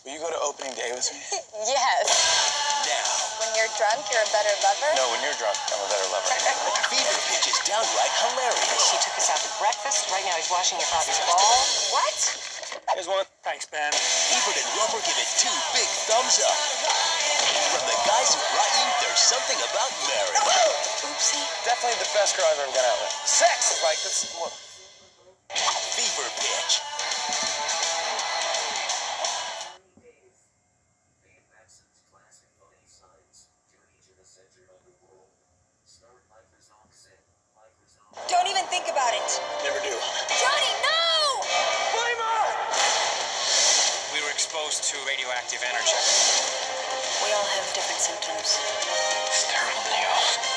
Will you go to opening day with me? Yes. Now. When you're drunk, you're a better lover? No, when you're drunk, I'm a better lover. Fever Pitch is downright hilarious. He took us out to breakfast. Right now he's washing your father's balls. What? Here's one. Thanks, Ben. Ebert and Roper give it 2 big thumbs up. From the guys who brought you There's Something About Mary. Oopsie. Definitely the best girl I've ever gone out with. Sex is like this. What? Fever Pitch. Don't even think about it. Never do. Johnny, no! We were exposed to radioactive energy. We all have different symptoms. It's terrible news.